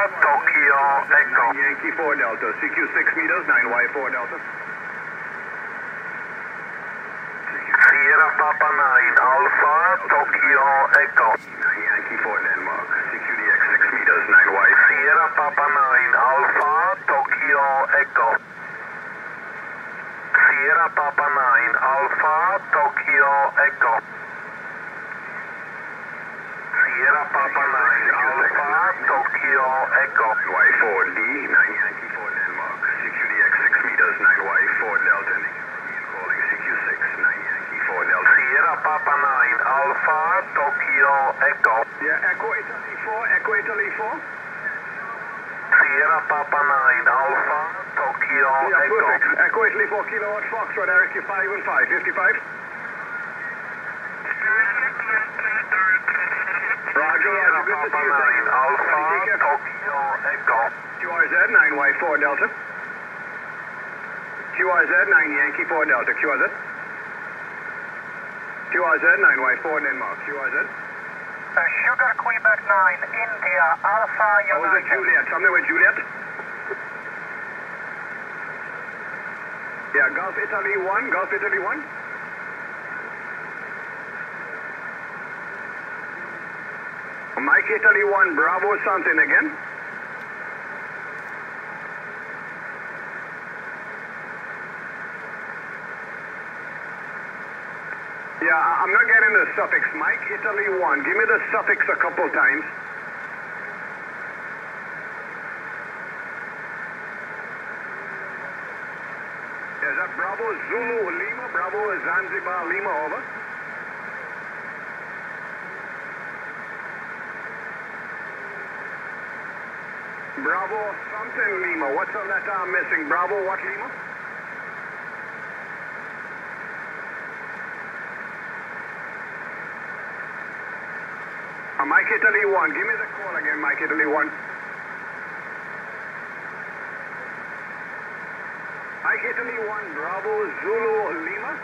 Tokyo Echo. Yankee 4 Delta, CQ 6 meters, 9Y4 Delta. Sierra Papa 9 Alpha, Tokyo Echo. 9 Yankee 4 Denmark, CQDX 6 meters, 9Y. Sierra Papa 9 Alpha, Tokyo Echo. Sierra Papa 9 Alpha, Tokyo Echo. Sierra Papa 9 Alpha, Tokyo Echo. Y4D, 9 Yankee 4 Denmark, CQDX 6 meters, 9Y4 Delta. Calling CQ6, 9 Yankee 4 Delta. Sierra Papa 9 Alpha, Tokyo Echo. Yeah, Echo Italy 4, Echo Italy 4. Sierra Papa 9 Alpha, Tokyo Yeah, Echo. perfect. Echo Italy 4 kilowatt Foxtrot, Eric, you 5 and 5, 55. Roger, Sierra Roger, good to Papa see you. 9 Alpha, Tokyo Echo. QRZ 9Y4 Delta. QRZ 9 Yankee 4 Delta. QRZ. QRZ 9Y4 Denmark. QRZ. Sugar Quebec 9, India, Alpha How was it, United. Juliet? Something with Juliet? Yeah, Gulf Italy 1. Gulf Italy 1. Mike Italy 1, Bravo something again. Yeah, I'm not getting the suffix. Mike Italy 1. Give me the suffix a couple times. Is that Bravo Zulu Lima? Bravo Zanzibar Lima, over. Bravo something Lima. What's on that arm missing? Bravo what Lima? Mike Italy 1. Give me the call again, Mike Italy 1. Mike Italy 1, Bravo Zulu Lima.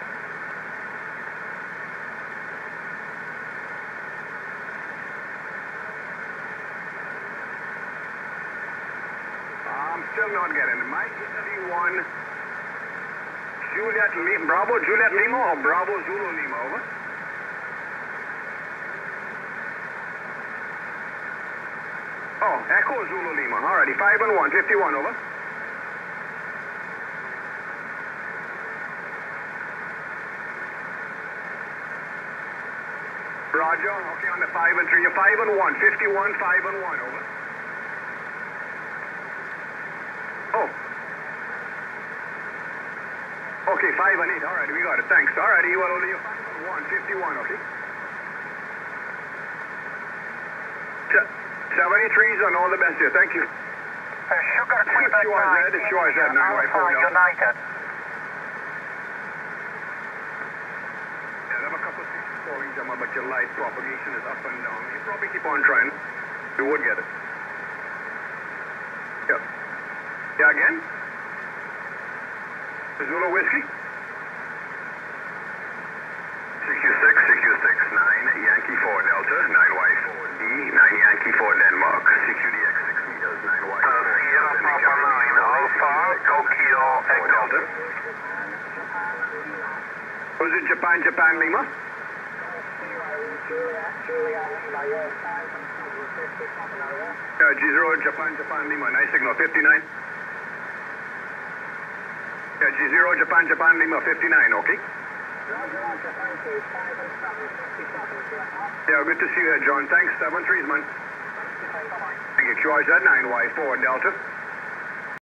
I'm still not getting it. Mike Italy 1, Juliet Lima, Bravo Juliet Lima or Bravo Zulu Lima, over? Oh, Echo Zulu Lima, alrighty, 5 and 1, 51, over. Roger, okay, on the 5 and 3, you're 5 and 1, 51, 5 and 1, over. Oh. Okay, 5 and 8. All right, we got it. Thanks. All right, you are only 5 and 1, 51, okay? 73s and all the best here. Thank you. Sugar Quebec 9, QRZ, QRZ, India, 9Y4 Alpha Delta. United. Yeah, I have a couple of things calling them, but your light propagation is up and down. You probably keep on trying. You would get it. Yeah. Yeah, again? Zulu Whiskey? CQ6, CQ6, 9 Yankee 4 Delta, 9Y4D, 9 Yankee 4 Denmark, CQDX 6 meters, 9Y4 Sierra Papa 9 Alpha, Tokyo Echo. Delta. Was it Japan, Japan Lima? Yeah, G0, Japan, Japan Lima, nice signal, 59. Yeah, G0, Japan, Japan Lima, 59, okay? Yeah, good to see you, John. Thanks, 7-3s, man. Thank you, QRZ 9Y4 Delta.